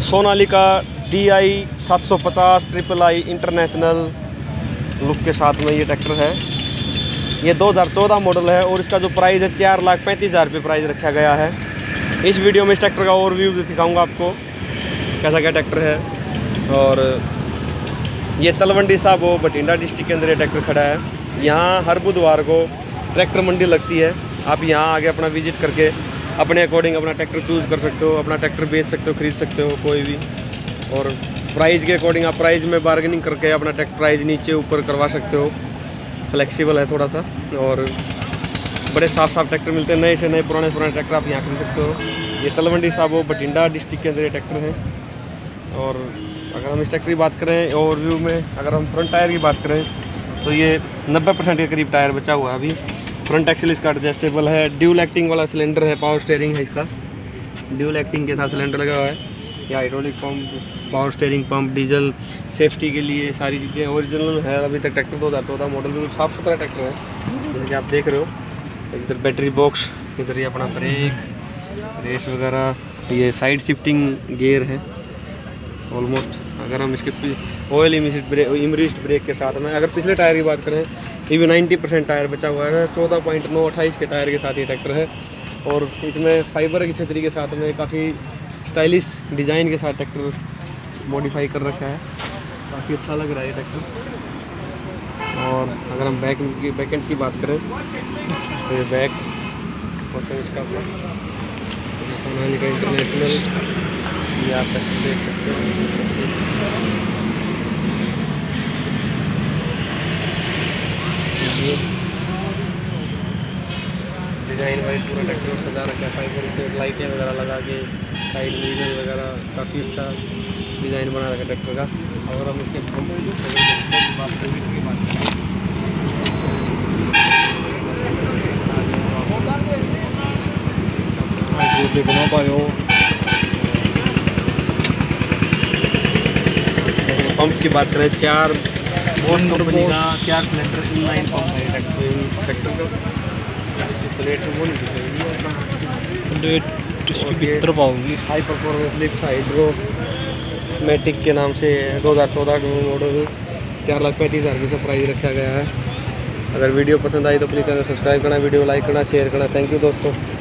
Sonalika DI 750 III international look के साथ में ये ट्रैक्टर है। ये 2014 मॉडल है और इसका जो प्राइस है 4,35,000 रुपये प्राइस रखा गया है। इस वीडियो में इस ट्रैक्टर का ओवरव्यू दिखाऊंगा आपको कैसा क्या ट्रैक्टर है। और ये तलवंडी साबो बठिंडा डिस्ट्रिक्ट के अंदर ये ट्रैक्टर खड़ा है। यहाँ हर बुधवार को ट्रैक्टर मंडी लगती है। आप यहाँ आके अपना विजिट करके अपने अकॉर्डिंग अपना ट्रैक्टर चूज़ कर सकते हो, अपना ट्रैक्टर बेच सकते हो, खरीद सकते हो कोई भी। और प्राइस के अकॉर्डिंग आप प्राइस में बार्गेनिंग करके अपना ट्रैक्टर प्राइस नीचे ऊपर करवा सकते हो। फ्लेक्सिबल है थोड़ा सा और बड़े साफ ट्रैक्टर मिलते हैं। नए से नए पुराने ट्रैक्टर आप यहाँ खरीद सकते हो। ये तलवंडी साबो बठिंडा डिस्ट्रिक्ट के अंदर ये ट्रैक्टर है। और अगर हम इस ट्रैक्टर की बात करें ओवरव्यू में, अगर हम फ्रंट टायर की बात करें तो ये 90% के करीब टायर बचा हुआ है अभी। फ्रंट एक्सेल इसका एडजस्टेबल है। ड्यूल एक्टिंग वाला सिलेंडर है, पावर स्टीयरिंग है इसका। ड्यूल एक्टिंग के साथ सिलेंडर लगा हुआ है। या hydraulic pump, power steering pump, diesel safety के लिए सारी चीज़ें ओरिजिनल है। अभी तक ट्रैक्टर 2014 मॉडल बिल्कुल साफ़ सुथरा ट्रैक्टर है जैसे कि आप देख रहे हो। इधर बैटरी बॉक्स, इधर ये अपना ब्रेक, रेस वगैरह, ये साइड शिफ्टिंग गियर है ऑलमोस्ट। अगर हम इसके ऑयल इमरिस्ट ब्रेक के साथ में, अगर पिछले टायर की बात करें ये भी 90% टायर बचा हुआ है। 14.928 के टायर के साथ ये ट्रैक्टर है। और इसमें फाइबर की छतरी के साथ में काफ़ी स्टाइलिश डिज़ाइन के साथ ट्रैक्टर मॉडिफाई कर रखा है। काफ़ी अच्छा लग रहा है ये ट्रैक्टर। और अगर हम बैक एंड की बात करें तो ये बैक और इसका अपना सोनालिका इंटरनेशनल ये आप देख सकते हो। डिज़ाइन वाइज पूरा ट्रैक्टर सजा रखा है। फाइबर से लाइटें वगैरह लगा के साइड मिरर वगैरह काफ़ी अच्छा डिज़ाइन बना रखा है ट्रैक्टर का। और हम इसके बात बना पाए हो। पंप की बात करें 4 कंपनी का 4 सिलेंडर इनलाइन पंप है ट्रैक्टर का। प्लेट वो नहीं दिखेगी, प्लेट इसके भीतर पाओगी। हाई परफॉर्मेंस लिफ्ट हाइड्रोमेटिक के नाम से 2014 मॉडल 4,35,000 रुपये का प्राइस रखा गया है। अगर वीडियो पसंद आई तो प्लीज़ चैनल सब्सक्राइब करना, वीडियो लाइक करना, शेयर करना। थैंक यू दोस्तों।